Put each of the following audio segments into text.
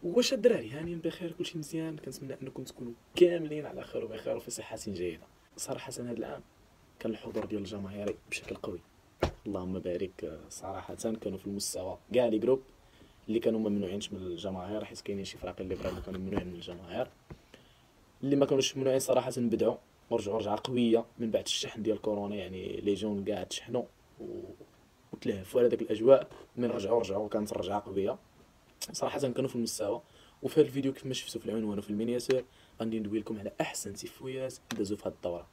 واش الدراري هانيين بخير؟ كلشي مزيان؟ كنتمنى انكم تكونوا كاملين على خير وبخير وفي صحه جيده. صراحه هذا العام كان الحضور ديال الجماهير بشكل قوي، اللهم بارك. صراحه كانوا في المستوى كاع لي جروب اللي كانوا ممنوعينش من الجماهير، حيت كاينين شي فراقي اللي فريمون كانوا ممنوعين من الجماهير. اللي ما كانوش ممنوعين صراحه بدعوا ورجعوا رجعه قويه من بعد الشحن ديال كورونا، يعني لي جون كاع تشحنوا وتلهفوا على ديك الاجواء. من رجعوا كانت الرجعه قويه صراحه، كانوا في المستوى. وفي هذا الفيديو كيف ما شفتوا في العنوان وفي المينياتور غادي ندوي لكم على احسن تيفويات دازوا في هذه الدوره.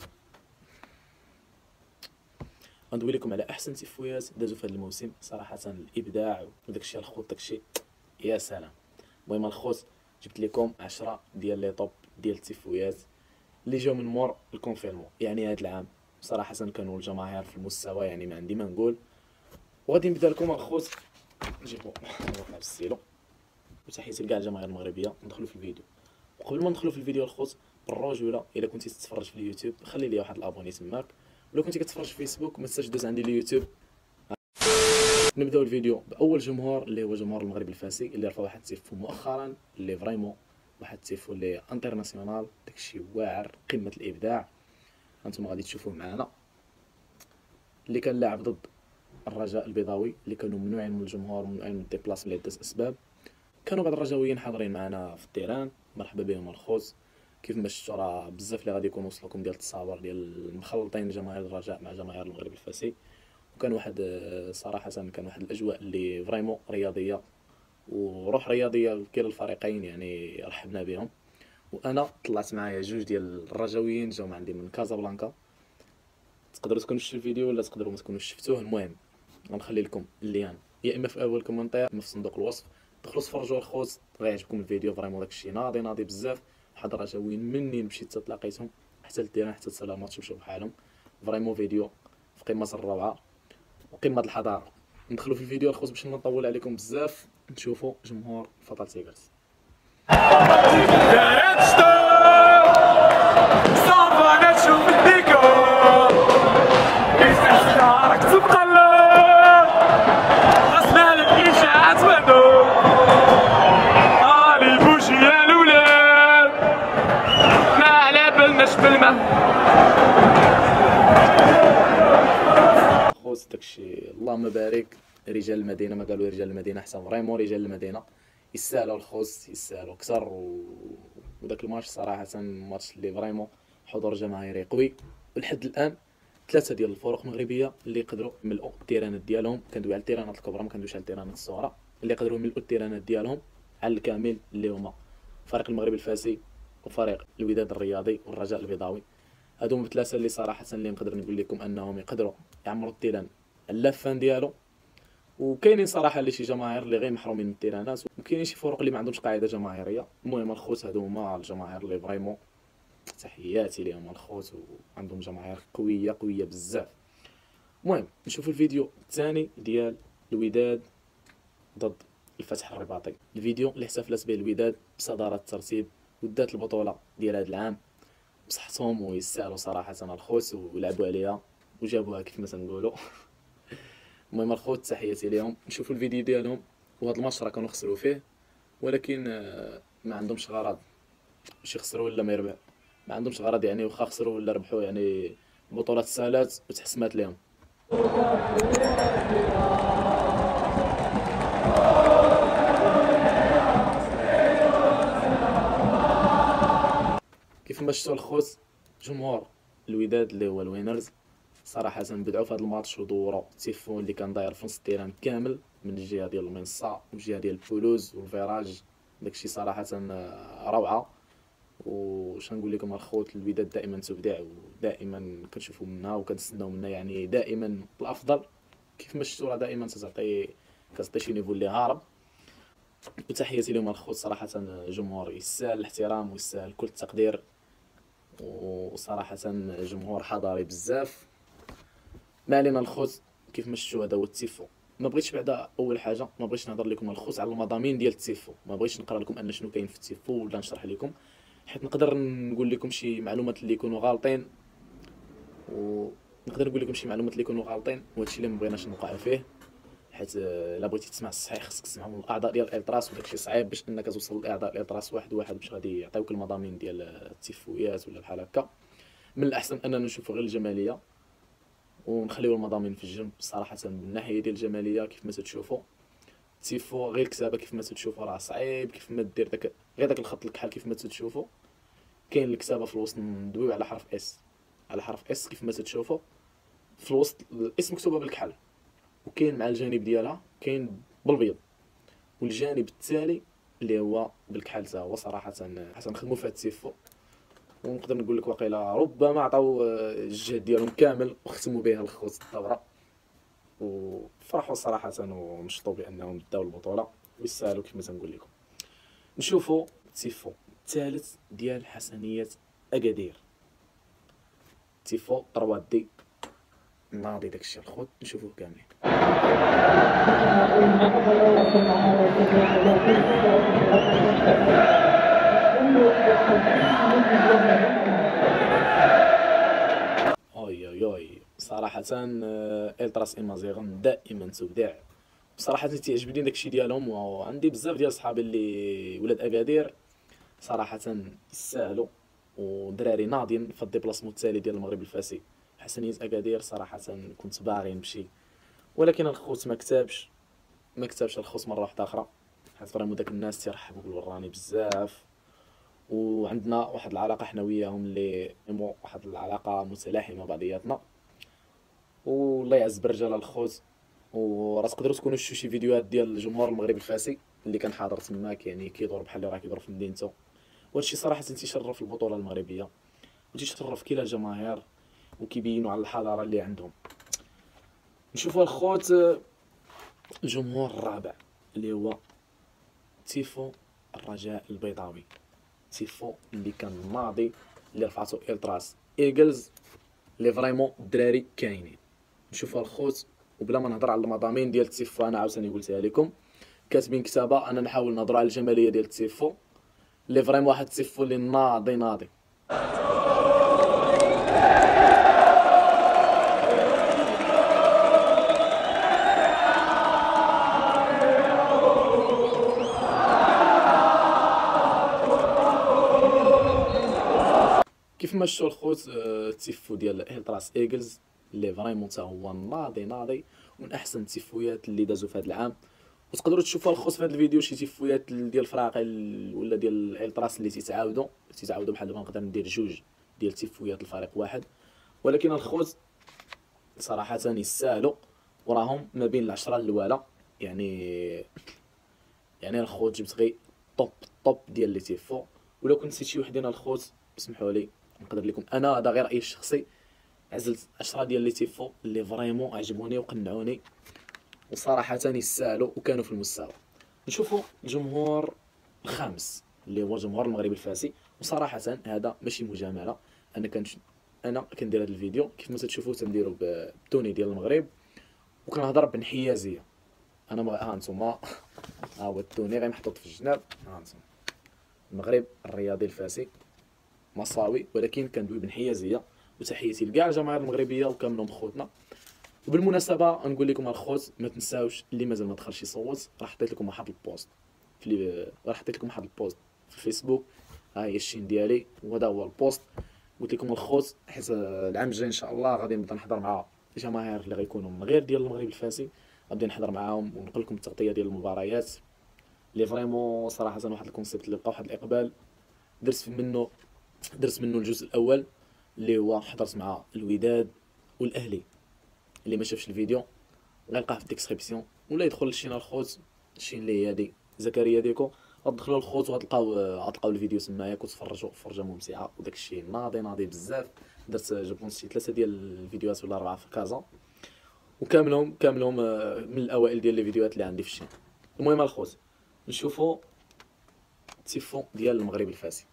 غندوي لكم على احسن تيفويات دازوا في هذا الموسم. صراحه الابداع وداك الشيء الخوت، داك الشيء يا سلام. المهم الخوت جبت لكم 10 ديال لي طوب ديال التيفويات اللي جاو من مور الكونفيرمون. يعني هذا العام صراحه كانوا الجماهير في المستوى، يعني ما عندي ما نقول. وغادي نبدا لكم الخوت، نجيبو نوقع بالسيلو وتحياتي لكاع الجماهير المغربيه. ندخلوا في الفيديو. وقبل ما ندخلوا في الفيديو الخوت، بالرجوله الا كنتي تتفرج في اليوتيوب خلي لي واحد الابوني تماك، ولو كنتي كتفرج في فيسبوك ما تنساش دوز عندي اليوتيوب. نبداو الفيديو باول جمهور اللي هو جمهور المغرب الفاسي، اللي رفع واحد التيفو مؤخرا اللي فريمون واحد التيفو اللي انترناسيونال، داكشي واعر قمه الابداع. انتم غادي تشوفوه معنا، اللي كان لاعب ضد الرجاء البيضاوي، اللي كانوا ممنوعين من الجمهور وممنوعين من الديبلاس لعده اسباب. كانوا بعض الرجاويين حاضرين معنا في التيران، مرحبا بهم الخوت. كيف ما شفتوا راه بزاف اللي غادي يكونوا وصلكم ديال التصاور ديال مخلطين جماهير الرجاء مع جماهير المغرب الفاسي. وكان واحد صراحه كان واحد الاجواء اللي فريمون رياضيه وروح رياضيه لكلا الفريقين، يعني رحبنا بهم. وانا طلعت معايا جوج ديال الرجاويين جاو عندي من كازابلانكا. تقدروا تكونوا شفتوا الفيديو ولا تقدروا ما تكونوش شفتوه. المهم غنخلي لكم اللين يا اما في اول كومنتير يا اما في صندوق الوصف. دخلوا تفرجوا الخوت، غيعجبكم الفيديو فريمون. داكشي ناضي بزاف. واحد الرجاويين منين مشيت تلاقيتهم حتى للتيران حتى السلامات تمشيو بحالهم. فريمون فيديو في قمه الروعه وقمه الحضاره. ندخلوا في الفيديو الخوت باش ما نطول عليكم بزاف. نشوفوا جمهور فطال تيغرز. خوت داكشي اللهم بارك. رجال المدينه ما قالوا رجال المدينه حسن، فريمون رجال المدينه يستاهلوا الخوت، يستاهلوا اكثر. وداك الماتش صراحه ماتش اللي فريمون حضور جماهيري قوي. ولحد الان ثلاثه ديال الفرق المغربيه اللي يقدروا يملؤوا التيرانات ديالهم. كندوي على التيرانات الكبرى، ما كندويش على التيرانات الصغرى. اللي يقدروا يملؤوا التيرانات ديالهم على الكامل اللي هما فريق المغرب الفاسي وفريق الوداد الرياضي والرجاء البيضاوي. هادو هما الثلاثه اللي صراحه اللي نقدر نقول لكم انهم يقدروا يعمروا التيران اللافان ديالو. وكاينين صراحه اللي شي جماهير اللي غير محرومين من التيرانات، وكاينين شي فرق اللي ما عندهمش قاعده جماهيريه. المهم الخوت هادو هما الجماهير اللي فريمون تحياتي ليهم الخوت، وعندهم جماهير قويه بزاف. المهم نشوفوا الفيديو الثاني ديال الوداد ضد الفتح الرباطي. الفيديو اللي احتفلت به الوداد بصداره الترتيب ودات البطوله ديال هذا العام بصحتهم ويستاهلوا صراحه الخوت، ولعبوا عليها وجابوها كيف ما تنقولوا. المهم الخوت تحياتي ليهم. نشوفوا الفيديو ديالهم. وهذا الماتش راه كانوا خسروا فيه، ولكن ما عندهمش غرض باش يخسروا ولا ما يربح. ما عندهمش غرض، يعني واخا خسروا ولا ربحوا يعني البطوله تسالات وتحسمات لهم. كيف ما شفتوا الخوت جمهور الوداد اللي هو الوينرز صراحه بدعوا في هذا الماتش ودوروا التيفون اللي كان داير في نص التيران كامل، من الجهه ديال المنصه والجهه ديال البولوز والفيراج. داكشي صراحه روعه. وش نقول لكم الخوت، الوداد دائما تبدع ودائما كنشوفوا منها وكنتسناو منها يعني دائما الافضل. كيف ما شفتوا راه دائما كتعطي شي نيفو اللي هارب. وتحياتي لهم الخوت، صراحه جمهور يستاهل الاحترام ويستاهل كل التقدير، وصراحه جمهور حضاري بزاف. ما علينا الخوت، كيف ما شفتوا هذا هو التيفو. ما بغيتش بعدا اول حاجه ما بغيتش نهضر لكم الخوت على المضامين ديال التيفو، ما بغيتش نقرا لكم ان شنو كاين في التيفو ولا نشرح لكم، حيت نقدر نقول لكم شي معلومات اللي يكونوا غالطين، وهادشي اللي ما بغيناش نوقع فيه. حيت الا بغيتي تسمع الصحيح خصك تسمع من الاعضاء ديال الالتراس، وداكشي صعيب باش انك توصل لاعضاء الالتراس واحد واحد باش غادي يعطيوك المضامين ديال التيفويات ولا بحال هكا. من الاحسن اننا نشوفوا غير الجماليه ونخليو المضامين في الجنب. صراحه من الناحيه ديال الجماليه كيف ما تشوفوا تيفو غير الكتابه كيف ما تشوفوا راه صعيب كيف ما دير داك غير داك الخط الكحل كيف ما تشوفوا. كاين الكتابه في الوسط مدوي على حرف اس، على حرف اس كيف ما تشوفوا في الوسط الاسم مكتوبه بالكحل، وكاين مع الجانب ديالها كاين بالبيض، والجانب التالي اللي هو بالكحل حتى هو. صراحه نخدموا في هاد التيفو، ونقدر نقول لك واقيلا ربما عطاو الجهد ديالهم كامل وختموا بها الخوت الدوره، وفرحوا صراحه ونشطوا بانهم داو البطوله ويستاهلوا كيف ما تنقول لكم. نشوفوا التيفو الثالث ديال حسنيه اكادير، تيفو 3 دي ناضي داكشي الخوت نشوفوه كاملين. اوي صراحة التراس امازيغون دائما تبدع. بصراحة تيعجبني داكشي ديالهم، وعندي بزاف ديال صحابي اللي ولاد اكادير صراحة يستاهلوا، ودراري ناضين في الديبلاسمون التالي ديال المغرب الفاسي حسنية اكادير. صراحة كنت باغي نمشي ولكن الخوت ما كتبش الخوت مره واحده اخرى، حيت فريمون داك الناس تيرحبوا بالوراني بزاف، وعندنا واحد العلاقه حنا وياهم اللي واحد العلاقه متلاحمه بعضياتنا، والله يعز برجال الخوت. وراه تقدروا تكونوا شفتوا شي فيديوهات ديال الجمهور المغربي الفاسي اللي كان حاضر تماك، يعني كيدور بحال اللي راه كيدور في مدينته، وهادشي صراحه تيشرف البطوله المغربيه وتيشرف كلا الجماهير وكيبينوا على الحضاره اللي عندهم. نشوفوا الخوت الجمهور الرابع اللي هو تيفو الرجاء البيضاوي، تيفو اللي كان ناضي اللي رفعته التراس ايجلز اللي فريمون الدراري كاينين. نشوفوا الخوت وبلا ما نهضر على المضامين ديال التيفو، انا عاوتاني قلتها لكم كاتبين كتابه، انا نحاول نهضر على الجماليه ديال التيفو اللي فريمون واحد التيفو اللي ناضي. كيف ما شفتوا الخوت التيفو ديال التراس ايجلز اللي فريمون حتى هو ناضي ومن احسن التيفويات اللي دازوا في هذا العام. وتقدروا تشوفوا الخوت في هذا الفيديو شي تيفويات ديال فراقي ولا ديال التراس اللي تيتعاودوا بحال دابا نقدر ندير جوج ديال تيفويات الفريق واحد، ولكن الخوت صراحه يستاهلوا وراهم ما بين العشره الاولى. يعني الخوت جبت غير توب ديال لي تيفو. ولو كنت نسيت شي وحدين الخوت اسمحوا لي، نقدر لكم انا هذا غير رايي الشخصي عزلت 10 ديال لي تيفو اللي فريمون عجبوني وقنعوني وصراحه يستاهلوا وكانوا في المستوى. نشوفوا الجمهور الخامس اللي هو الجمهور المغربي الفاسي، وصراحه هذا ماشي مجامله، انا كندير هذا الفيديو كيف ما تشوفوا تنديروا بالتوني ديال المغرب وكنهضر بانحيازيه. انا ها انتم هو التوني غير محطوط في الجناب، ها انتم المغرب الرياضي الفاسي مصاوي، ولكن كندوي بانحيازيه. وتحياتي لكاع الجماهير المغربيه وكاملهم خوتنا. وبالمناسبه نقول لكم الخوت ما تنساوش اللي مازال ما دخلش يصوت، راه حطيت لكم واحد البوست في الفيسبوك، ها هي الشين ديالي وهذا هو البوست. قلت لكم الخوت حيت العام الجاي ان شاء الله غادي نبدا نحضر مع الجماهير اللي غيكونوا من غير ديال المغرب الفاسي، غادي نحضر معاهم ونقول لكم التغطيه ديال المباريات اللي فريمون صراحه واحد الكونسيبت اللي لقى واحد الاقبال. درت منه الجزء الاول اللي هو حضرت مع الوداد والاهلي. اللي ما شافش الفيديو غيلقاه في الديسكريبسيون ولا يدخل للشين الخوت، الشين اللي هي هادي زكريا ديكو، غتدخلوا الخوت وغتلقاو الفيديو تمايا وتفرجوا فرجه ممتعه. وداك الشيء ناضي بزاف. درت جوبونس شي 3 ديال الفيديوهات ولا 4 في كازا، وكاملهم من الاوائل ديال لي فيديوهات اللي عندي في الشين. المهم الخوت نشوفوا التيفو ديال المغرب الفاسي.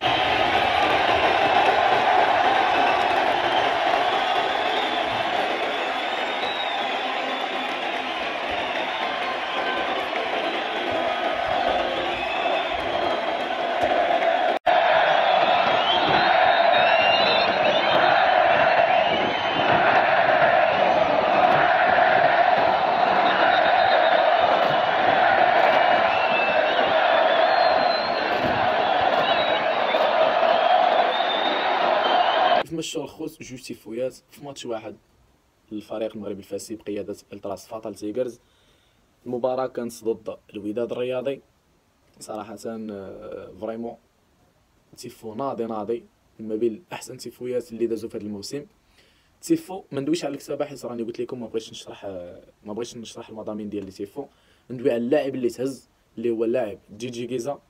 مشاو الخوت جوج تيفويات في ماتش واحد للفريق المغربي الفاسي بقياده التراس فاطل تيغرز. المباراه كانت ضد الوداد الرياضي. صراحه فريمون تيفو ناضي ما بين احسن تيفويات اللي دازوا في هذا الموسم. تيفو ما ندويش على الكتابه حيت راني قلت لكم ما بغيتش نشرح المضامين ديال لي تيفو. ندوي على اللاعب اللي تهز اللي هو اللاعب جيجي كيزا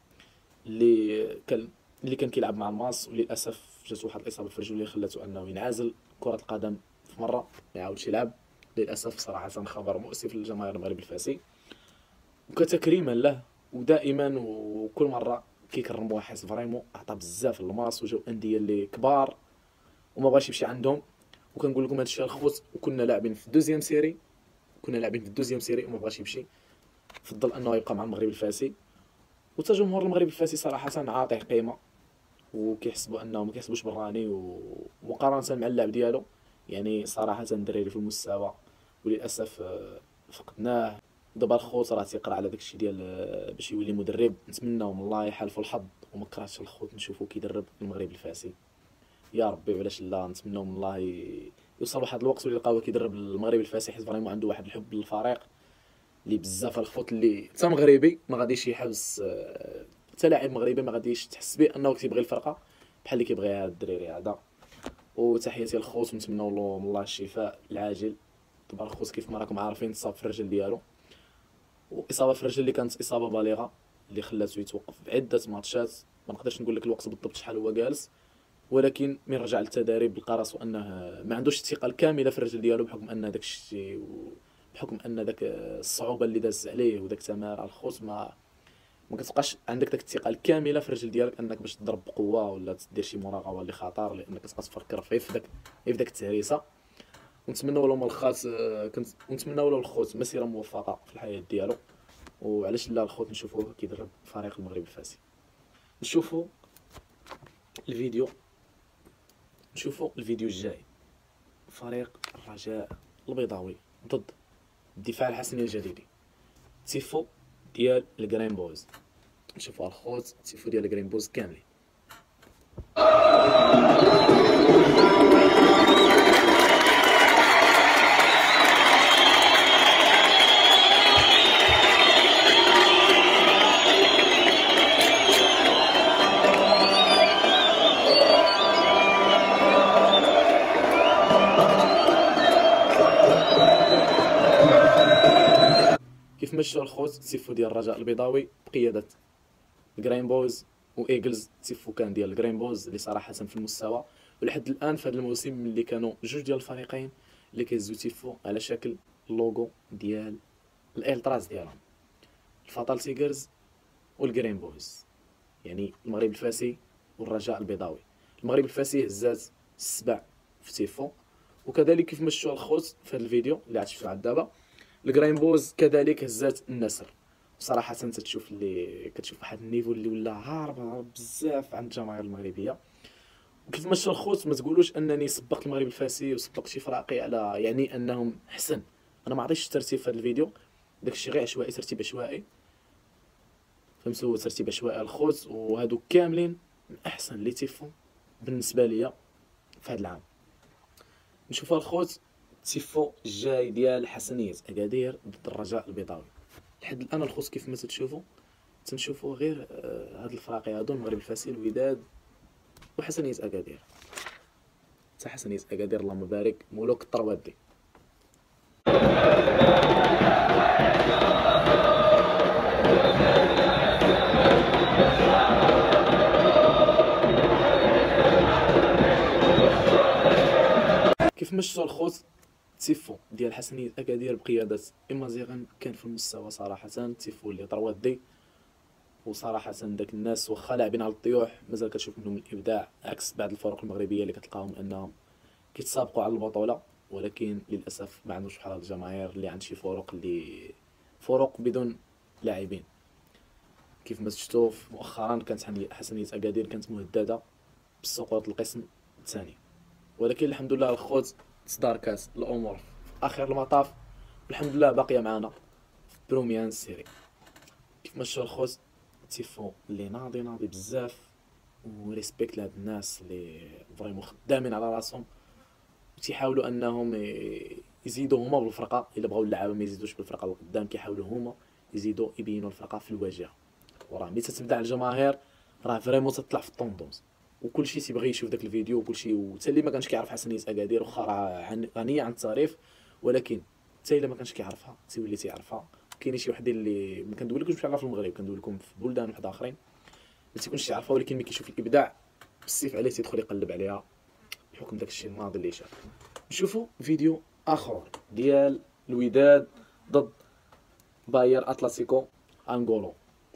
اللي كان كيلعب مع الماس، وللاسف جات واحد الاصابه في رجله اللي خلاته انه ينعزل كره القدم في مره ما يعاودش يلعب للاسف. صراحه خبر مؤسف للجماهير المغرب الفاسي، وكتكريما له ودائما وكل مره كيكرموه حيت فريمون عطى بزاف للماس وجاو انديه اللي كبار وما بغاش يمشي عندهم. وكنقول لكم هادشي الخوت، وكنا لاعبين في الدوزيام سيري وما بغاش يمشي، فضل انه يبقى مع المغرب الفاسي. وتا جمهور المغرب الفاسي صراحه عاطيه قيمه وكيحسبوا انه ما كيحسبوش بالراني ومقارنه مع اللعب ديالو. يعني صراحه دراري في المستوى وللاسف فقدناه. دابا الخوت راه تيقرا على داكشي ديال باش يولي مدرب. نتمناو من الله يحالفوا الحظ وما كرهتش الخوت نشوفو كيدرب المغرب الفاسي يا ربي، وعلاش لا. نتمناو من الله يوصل واحد الوقت واللي يلقاوه كيدرب المغرب الفاسي حيت فريمون عنده واحد الحب للفريق اللي بزاف. الخوت اللي حتى مغربي ما غاديش يحبس، حتى لاعب مغربي ما غاديش تحس به انه كيبغي الفرقه بحال اللي كيبغي هذا الدريري هذا. وتحياتي للخوت ونتمنوا له من الله الشفاء العاجل. طبعا الخوت كيف ما راكم عارفين تصاب في الرجل ديالو، واصابه في الرجل اللي كانت اصابه بالغه اللي خلاته يتوقف بعده ماتشات. ما نقدرش نقول لك الوقت بالضبط شحال هو جالس، ولكن من رجع للتدريب لقى راسو انه ما عندوش الثقه الكامله في الرجل ديالو بحكم ان داك الشيء بحكم ان داك الصعوبه اللي داز عليه وداك التمارين. الخوت ما كتبقاش عندك داك الثقه الكامله في الرجل ديالك انك باش تضرب بقوه ولا تدير شي مراقبه اللي خطر، لانك كتبقى تفكر في داك التهريسه. ونتمنوا له من الخاص ونتمنوا له الخوت مسيره موفقه في الحياه ديالو. وعلاش لا الخوت نشوفوه كيدرب فريق المغرب الفاسي. نشوفوا الفيديو الجاي. فريق الرجاء البيضاوي ضد الدفاع الحسني الجديدي، تيفو ديال الجرين بوز. نشوفوا الخوت تيفو ديال الجرين بوز كاملين. كيف مشاو الخوت تيفو ديال الرجاء البيضاوي بقياده جرين بوز وايجلز. تيفو كان ديال جرين بوز اللي صراحه في المستوى، ولحد الان في هذا الموسم اللي كانوا جوج ديال الفريقين اللي كيهزو تيفو على شكل اللوغو ديال الالتراس ديالهم، الفاطال تيغرز والجرين بوز، يعني المغرب الفاسي والرجاء البيضاوي. المغرب الفاسي هزات السبع في تيفو، وكذلك كيف مشاو الخوت في هذا الفيديو اللي عاد شفتو عاد دابا الجرين بوز كذلك هزات النسر. صراحه تشوف اللي كتشوف واحد النيفو اللي ولا هارب بزاف عند الجماهير المغربيه. وكيف مشى الخوت ما تقولوش انني سبقت المغرب الفاسي وسبقت شي فراقي على يعني انهم حسن. انا ما عطيتش الترتيب في هذا الفيديو، داكشي غير عشوائي، ترتيب عشوائي فهمتوا، ترتيب عشوائي الخوت. وهادو كاملين من احسن لي تيفو بالنسبه ليا في هذا العام. نشوفوا الخوت تيفو الجاي ديال حسنيه اكادير ضد الرجاء البيضاوي. لحد الان الخوت كيف ما تنشوفوا غير هاد الفراقي هادو المغرب الفاسي الوداد وحسنيه اكادير. حتى حسنيه اكادير اللهم بارك ملوك الطروادي. كيف مشى الخوت تيفو ديال حسنية اكادير بقيادة امازيغان كان في المستوى صراحة. تيفو اللي طروادي، وصراحة داك الناس واخا لاعبين على الطيوح مازال كتشوف منهم الابداع، عكس بعض الفرق المغربية اللي كتلقاهم انهم كيتسابقوا على البطولة، ولكن للاسف ما عندوش بحال الجماهير اللي عند شي فرق بدون لاعبين. كيف ما شفتوا مؤخرا كانت حسنية اكادير كانت مهددة بالسقوط القسم الثاني، ولكن الحمد لله الخوت تصدر كاس الامور في اخر المطاف، والحمد لله باقيه معنا في بروميان سيري. كيف مشى الخوت تيفو اللي ناضي بزاف وريسبكت لهاد الناس اللي فريمون خدامين على راسهم، تيحاولوا انهم يزيدوا هما بالفرقه. الا بغاو اللعابه ما يزيدوش بالفرقه القدام، كيحاولوا هما يزيدوا يبينوا الفرقه في الواجهه. وراه ملي تتبدا الجماهير راه فريمون تطلع في الطوندونس، وكلشي تيبغي يشوف داك الفيديو، وكلشي وحتى اللي ما كانش كيعرف حسنية اكادير واخا راه غنيه عن التعريف، ولكن حتى الا ما كانش كيعرفها تيولي تيعرفها. كاينين شي وحدين اللي ما كندوي لكمش بحال في المغرب، كندوي لكم في بلدان واحد اخرين ما تيكونش تيعرفها، ولكن ملي كيشوف الابداع بالسيف عليه تيدخل يقلب عليها بحكم داك الشيء الناضي اللي شاف. نشوفوا فيديو اخر ديال الوداد ضد باير اتلتيكو انغولو.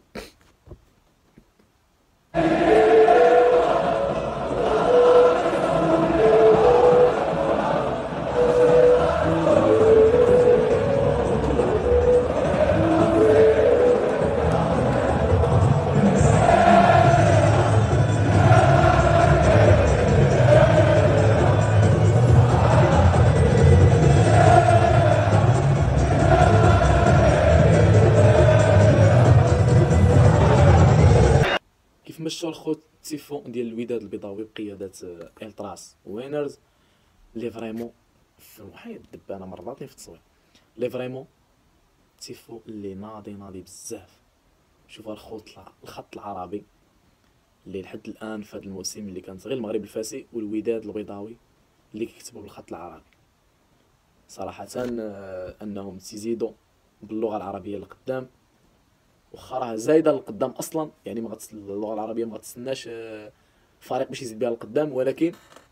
كيف مشى الخوت التيفون ديال الوداد البيضاوي بقياده التراس وينرز لي فريمون في المحيط دبانه مراتين في التصوير، لي فريمون تيفو اللي ناضي بزاف. شوف الخوت الخط العربي اللي لحد الان في هذا الموسم اللي كانت غير المغرب الفاسي والوداد البيضاوي اللي كيكتبوا بالخط العربي. صراحه انهم تيزيدوا باللغه العربيه لقدام، واخا راه زايده للقدام اصلا، يعني اللغه العربيه ما غتستناش فريق باش يزيد بها للقدام، ولكن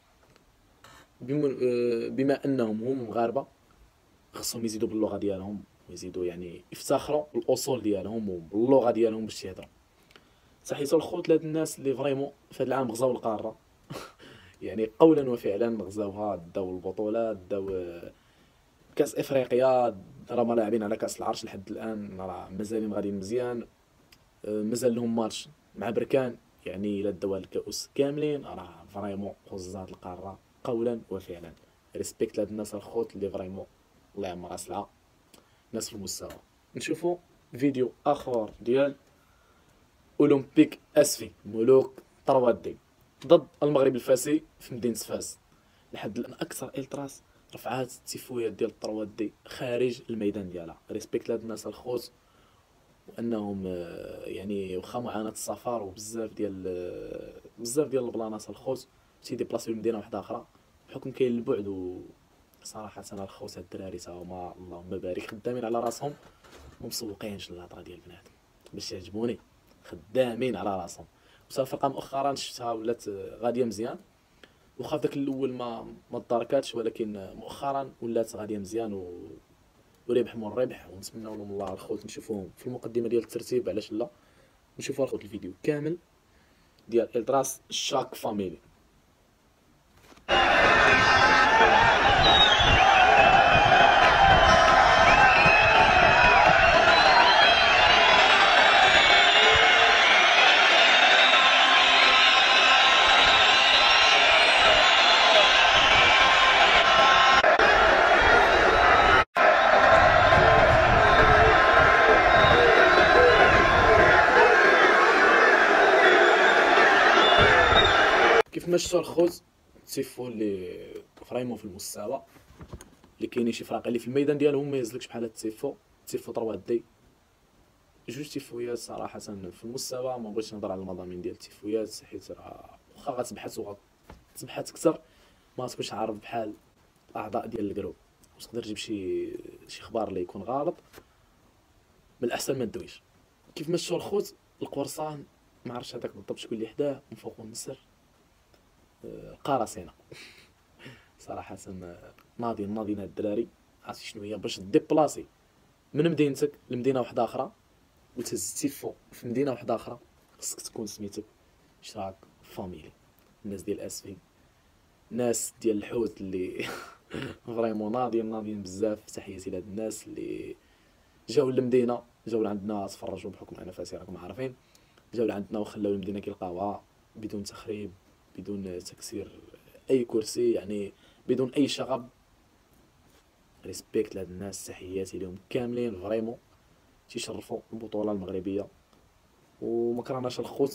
بما انهم هم مغاربه خصهم يزيدوا باللغه ديالهم، ويزيدوا يعني يفتخروا بالاصول ديالهم وباللغه ديالهم باش يهضروا. تحياتو الخوت لهاد الناس اللي فريمون في هاد العام غزاو القاره يعني قولا وفعلا غزاوها، داو البطولات، داو كاس افريقيا، راهم لاعبين على كاس العرش لحد الان، راه مازالين غاديين مزيان. مازال لهم ماتش مع بركان، يعني الا داو الكؤوس كاملين راه فريمون غزات القاره قولا وفعلا. ريسبكت لهاد الناس الخوت اللي فريمون الله يعمرها سلعه، ناس في المستوى. نشوفوا فيديو اخر ديال اولمبيك اسفي ملوك طروادي ضد المغرب الفاسي في مدينه فاس. لحد الان اكثر التراس رفعات التيفويات ديال الطروادي خارج الميدان ديالها. ريسبكت لهاد الناس الخوت، وانهم يعني واخا معاناه السفر وبزاف ديال بزاف ديال البلانات الخوت تيديبلاسيو لمدينه واحده اخرى بحكم كاين البعد. صراحة أنا الخوت هاد الدراري تا هما اللهم بارك خدامين على راسهم ومسوقينش الهضرة ديال البنات باش يعجبوني، خدامين على راسهم. وصافي الفرقة مؤخرا شفتها ولات غادية مزيان، واخا في داك الاول ما تداركاتش، ولكن مؤخرا ولات غادية مزيان وربح من الربح. ونتمنوا لهم الله الخوت نشوفوهم في المقدمة ديال الترتيب، علاش لا. نشوفوا الخوت الفيديو كامل ديال التراس شاك فاميلي. كيف ما شفتوا الخوت تيفو اللي فريمون في المستوى، اللي كاينين شي فراقي اللي في الميدان ديالهم ما يهزلكش بحال هاد تيفو طروادي. جوج تيفويات صراحة في المستوى، ما بغيتش نهضر على المضامين ديال التيفويات حيت راه واخا غتبحث وغتبحث اكثر ما تكونش عارف بحال الاعضاء ديال الجروب، واش تقدر تجيب شي خبار اللي يكون غلط، من الاحسن ما ندويش. كيف ما شفتوا الخوت القرصان، ما عرفتش هذاك بالضبط شكون اللي حداه من فوق النسر، قراصنه صراحة ناضيين هاد الدراري. عرفتي شنو هي باش ديبلاسي من مدينتك لمدينة واحدة أخرى وتهز تيفو في مدينة واحدة أخرى، خصك تكون سميتك شراك فاميلي. الناس ديال اسفي، ناس ديال الحوت اللي فريمون ناضيين بزاف. تحياتي لهاد الناس اللي جاو للمدينة، جاو لعندنا تفرجوا بحكم أنا فاسي راكم عارفين، جاو لعندنا وخلاو المدينة كيلقاوها بدون تخريب، بدون تكسير أي كرسي، يعني بدون أي شغب. ريسبكت لهاد الناس، تحياتي لهم كاملين فريمون تيشرفوا البطولة المغربية. وما كرهناش الخوت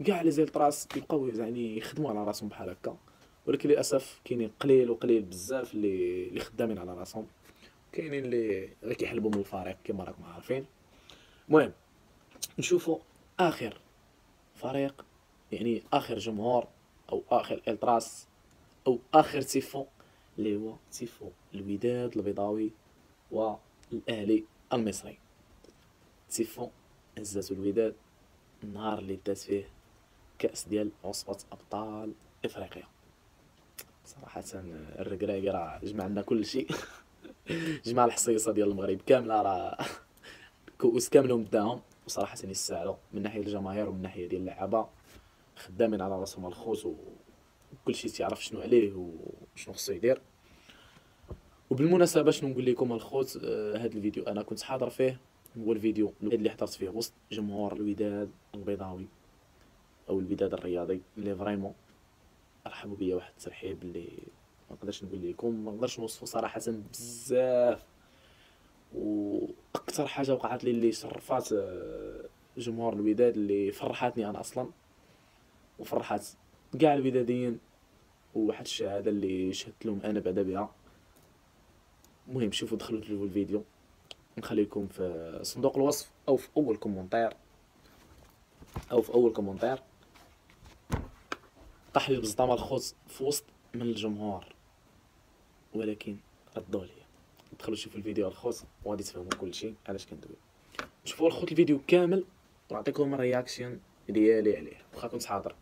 كاع لي زيلتراس يبقاو يعني يخدموا على راسهم بحال هكا، ولكن للاسف كاينين قليل وقليل بزاف اللي خدامين على راسهم، كاينين اللي غير كيحلبوا من الفريق كما راكم عارفين. المهم نشوفوا اخر فريق، يعني اخر جمهور او اخر التراس او اخر تيفو، اللي هو تيفو الوداد البيضاوي والاهلي المصري. تيفو هزات الوداد النهار اللي دات فيه كأس ديال عصبة أبطال إفريقيا. صراحة الركراكي راه جمع لنا كل شيء جمع الحصيصة ديال المغرب كاملة، راه كؤوس كاملهم داهم، وصراحة يستاهلوا من ناحية الجماهير ومن ناحية ديال اللعابة، خدامين على راسهم الخوت وكل شيء تيعرف شنو عليه وشنو خصو يدير. وبالمناسبة شنو نقول لكم الخوت، هذا الفيديو أنا كنت حاضر فيه، هو الفيديو اللي حضرت فيه وسط جمهور الوداد البيضاوي او الوداد الرياضي، اللي فريمون رحبوا بيا واحد الترحيب اللي ما نقدرش نقول لكم، ما نقدرش نوصفه صراحه بزاف. واكثر حاجه وقعت لي اللي شرفات جمهور الوداد، اللي فرحاتني انا اصلا وفرحات كاع الوداديين، وواحد الشهاده اللي شهدت لهم انا بعدا بها. المهم شوفوا دخلوا تشوفوا الفيديو، نخلي لكم في صندوق الوصف او في اول كومونتير طاح لي البزطامه الخوت في وسط من الجمهور، ولكن ردوا لي. دخلوا شوفوا الفيديو الخوت وغادي تفهموا كل شيء علاش كندوي. شوفوا الخوت الفيديو كامل ونعطيكم الرياكسيون ديالي عليه، واخا كنت حاضر.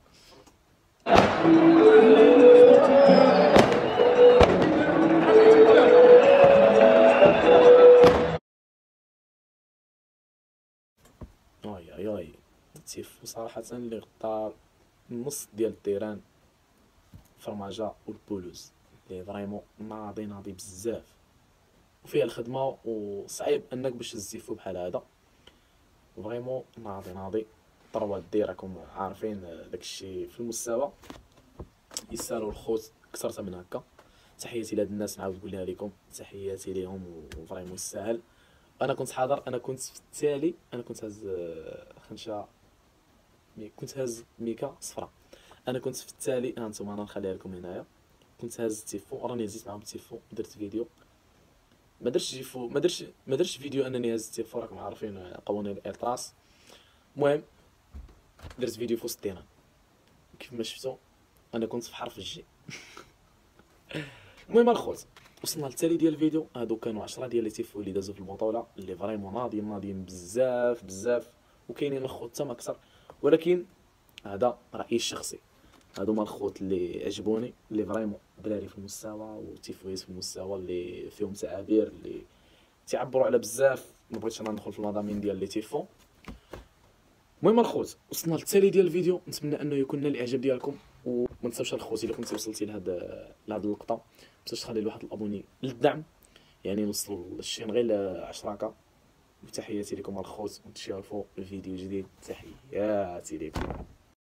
اي تيفو صراحه اللي اختار النص ديال التيران، فرماجة والبولوز اللي فريمون ناضي بزاف وفيها الخدمه، وصعيب انك باش تزيفو بحال هذا. فريمون ناضي طروات دي، راكم عارفين داكشي في المستوى يسالوا الخوت كثرت من هكا. تحياتي لهاد الناس، نعاود نقولها لكم تحياتي ليهم وفريمون يستاهل. انا كنت حاضر، انا كنت في التالي، انا كنت هاز خنشه، كنت هاز ميكا صفراء. انا كنت في التالي، هانتوما انا نخليها لكم هنايا. كنت هاز التيفو، راني هزيت معاهم التيفو ودرت فيديو. ما درتش فيديو انني هاز التيفو، راكم عارفين قوانين الالتراس. المهم درت فيديو في وسط التيران، كيف ما شفتوا انا كنت في حرف الجي. المهم الخوت وصلنا للتالي ديال الفيديو. هادو كانوا 10 ديال لي تيفو اللي دازو في البطوله، اللي فريمون ناضيين بزاف وكاينين الخوت حتى ما اكثر، ولكن هذا رايي الشخصي. هادو هما الخوت اللي عجبوني، اللي فريمون دراري في المستوى وتيفويز في المستوى، اللي فيهم تعابير، اللي تعبروا على بزاف. ما بغيتش انا ندخل في المضامين ديال لي تيفو. المهم الخوت وصلنا للتالي ديال الفيديو، نتمنى انه يكون نال الاعجاب ديالكم، وما تنساوش الخوت الا كنتي وصلتي لهاد اللقطه ما تنساوش تخلي لواحد الابوني للدعم، يعني نوصلوا الشين غير ل 10 وتحياتي لكم الخوت، ونتشافوا في فيديو جديد. تحياتي لكم.